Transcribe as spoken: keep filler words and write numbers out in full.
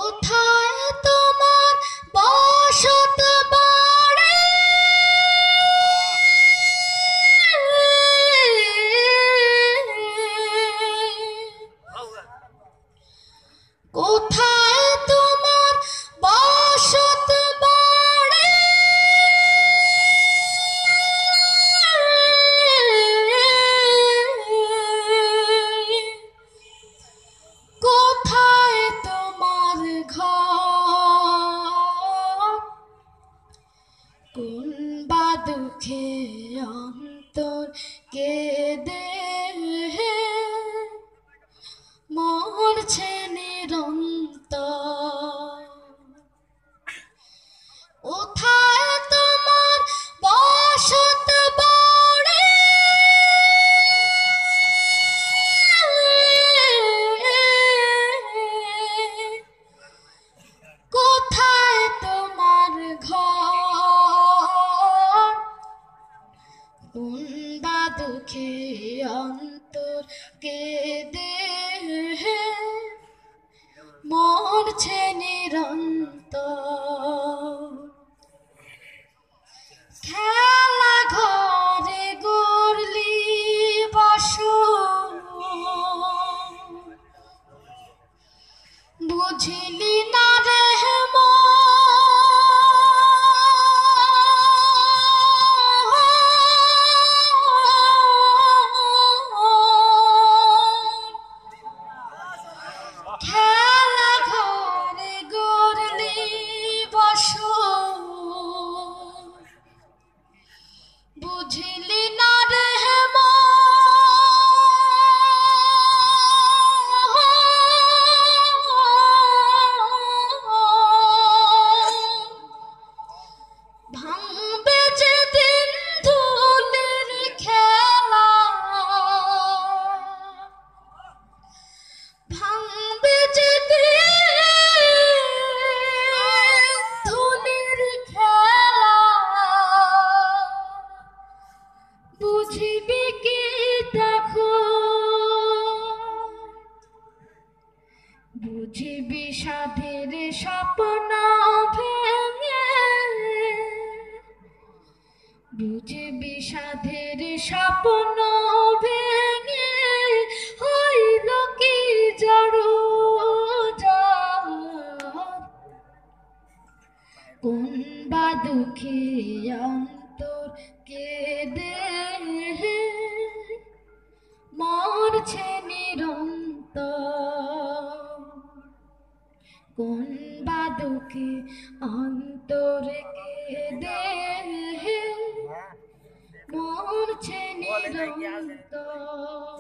কোথায় তোমার বসত বাড়ি, কোথায় তোমার বসত বাড়ি, কোথায় তোমার ঘর, কোন বা দুঃখে অন্তর কেঁদে মরছে নিরন্তর, কোথায় তোমার বসত বাড়ি, কোথায় তোমার ঘর, কোন বা দুঃখে অন্তর কেঁদে মরছে নিরন্তর, খেলা ঘরে গড়লি বাসর, বুঝলি না রে খেলা ঘরে গড়লি বাসর, বুঝলি না রে ভাঙবে যেদিন ধুলির খেলা, ভাঙবে যেদিন ধুলির খেলা, বুঝবি কি তখন, বুঝবি সাধের স্বপ্ন ভেঙে, বুঝবি সাধের স্বপ্ন ভেঙে হইল কি জড় জড়, কোন বা দুঃখে অন্তর কেঁদে মরছে নিরন্তর, কোন বা দুঃখে অন্তর কেঁদে মরছে নিরন্তর।